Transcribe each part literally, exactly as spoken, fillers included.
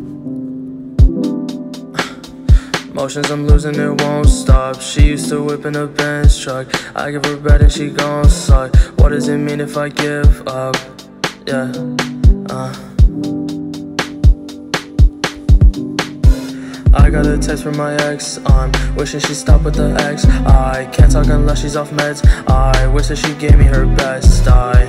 Motions I'm losing, it won't stop. She used to whip in a Benz truck. I give her bread and she gon' suck. What does it mean if I give up? Yeah, uh I got a text from my ex, I'm wishing she'd stop with the X. I can't talk unless she's off meds. I wish that she gave me her best. I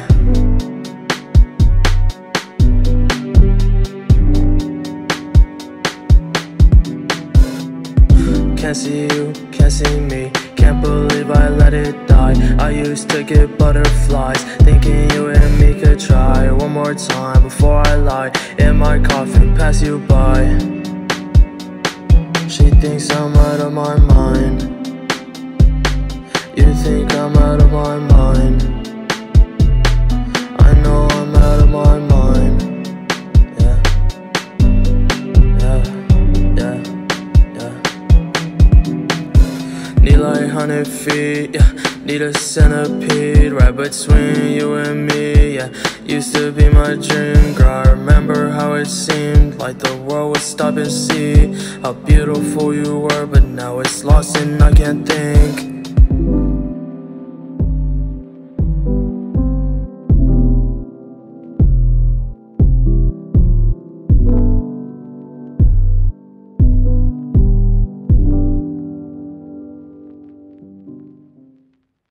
can't see you, can't see me. Can't believe I let it die. I used to get butterflies, thinking you and me could try one more time before I lie in my coffin, pass you by. She thinks I'm out of my mind. You think I'm out of my mind. I know I'm out of my mind. Yeah, yeah, yeah, yeah. Need like hundred feet, yeah. Need a centipede right between you and me, yeah. Used to be my dream, girl. I remember how it seemed like the world would stop and see how beautiful you were, but now it's lost and I can't think.